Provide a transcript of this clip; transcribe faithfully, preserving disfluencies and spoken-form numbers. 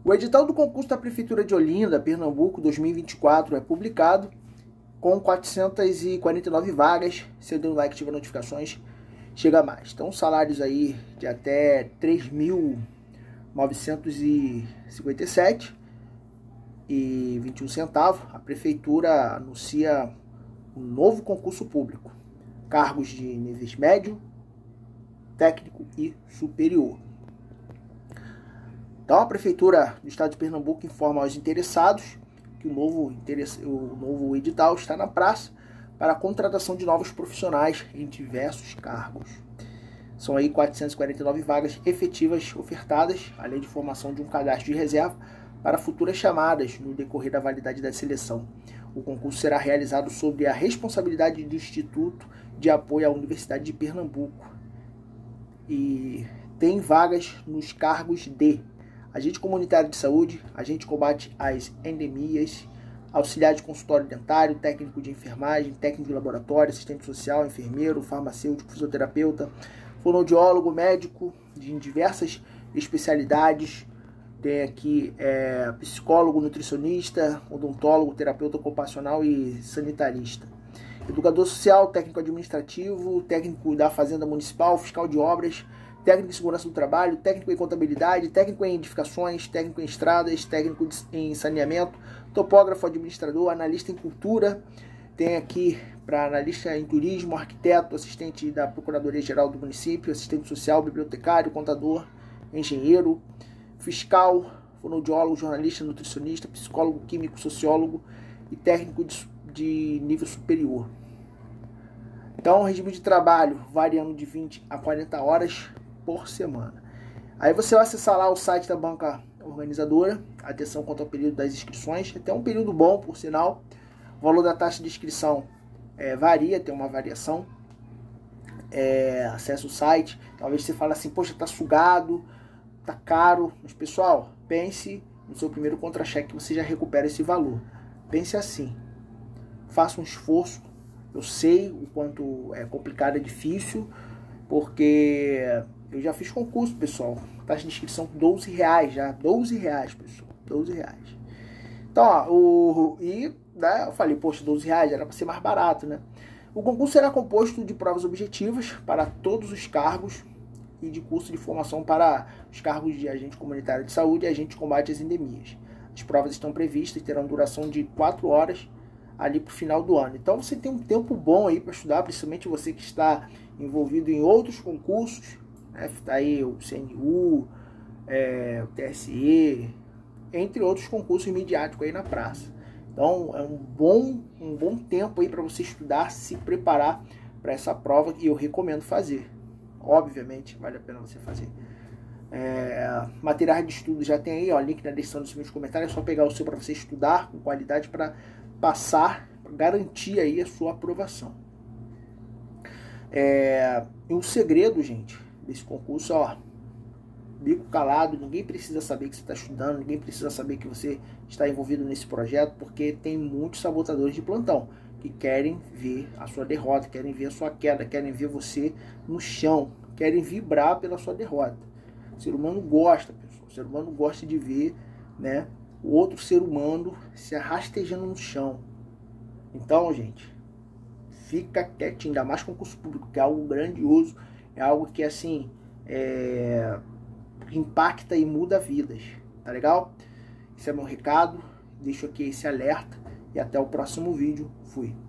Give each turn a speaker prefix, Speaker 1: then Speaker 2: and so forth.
Speaker 1: O edital do concurso da Prefeitura de Olinda, Pernambuco, dois mil e vinte e quatro é publicado com quatrocentas e quarenta e nove vagas. Se eu der um like e ativar notificações, chega mais. Então, salários aí de até três mil novecentos e cinquenta e sete reais e vinte e um centavos. A Prefeitura anuncia um novo concurso público. Cargos de níveis médio, técnico e superior. Então, a Prefeitura do Estado de Pernambuco informa aos interessados que o novo, o novo edital está na praça para a contratação de novos profissionais em diversos cargos. São aí quatrocentas e quarenta e nove vagas efetivas ofertadas, além de formação de um cadastro de reserva para futuras chamadas no decorrer da validade da seleção. O concurso será realizado sob a responsabilidade do Instituto de Apoio à Universidade de Pernambuco. E tem vagas nos cargos de agente comunitário de saúde, agente de combate às endemias, auxiliar de consultório dentário, técnico de enfermagem, técnico de laboratório, assistente social, enfermeiro, farmacêutico, fisioterapeuta, fonoaudiólogo, médico de diversas especialidades. Tem aqui é, psicólogo, nutricionista, odontólogo, terapeuta ocupacional e sanitarista. Educador social, técnico administrativo, técnico da Fazenda Municipal, fiscal de obras, técnico em segurança do trabalho, técnico em contabilidade, técnico em edificações, técnico em estradas, técnico em saneamento, topógrafo, administrador, analista em cultura. Tem aqui para analista em turismo, arquiteto, assistente da Procuradoria-Geral do município, assistente social, bibliotecário, contador, engenheiro, fiscal, fonoaudiólogo, jornalista, nutricionista, psicólogo, químico, sociólogo e técnico de, de nível superior. Então, regime de trabalho variando de vinte a quarenta horas por semana. Aí você vai acessar lá o site da banca organizadora. Atenção quanto ao período das inscrições. Até um período bom, por sinal. O valor da taxa de inscrição é, varia, tem uma variação. É, acesse o site. Talvez você fale assim, poxa, tá sugado, tá caro. Mas, pessoal, pense no seu primeiro contra-cheque que você já recupera esse valor. Pense assim. Faça um esforço. Eu sei o quanto é complicado, é difícil, porque eu já fiz concurso, pessoal. Taxa de inscrição doze reais já. doze reais, pessoal. doze reais. Então, ó, o, e né, eu falei, poxa, doze reais era para ser mais barato, né? O concurso será composto de provas objetivas para todos os cargos e de curso de formação para os cargos de agente comunitário de saúde e agente de combate às endemias. As provas estão previstas e terão duração de quatro horas ali para o final do ano. Então você tem um tempo bom aí para estudar, principalmente você que está envolvido em outros concursos, né? Tá aí o C N U, é, o T S E, entre outros concursos midiáticos aí na praça. Então é um bom, um bom tempo aí para você estudar, se preparar para essa prova que eu recomendo fazer. Obviamente vale a pena você fazer. É, materiais de estudo já tem aí, ó, link na descrição dos meus comentários. É só pegar o seu para você estudar com qualidade para passar, garantir aí a sua aprovação. É, e um segredo, gente, desse concurso, ó, bico calado, ninguém precisa saber que você está estudando, ninguém precisa saber que você está envolvido nesse projeto, porque tem muitos sabotadores de plantão que querem ver a sua derrota, querem ver a sua queda, querem ver você no chão, querem vibrar pela sua derrota. O ser humano gosta, pessoal, o ser humano gosta de ver, né, o outro ser humano se arrastejando no chão. Então, gente, fica quietinho, ainda mais concurso público, que é algo grandioso, é algo que, assim, é, impacta e muda vidas, tá legal? Esse é meu recado, deixo aqui esse alerta e até o próximo vídeo. Fui!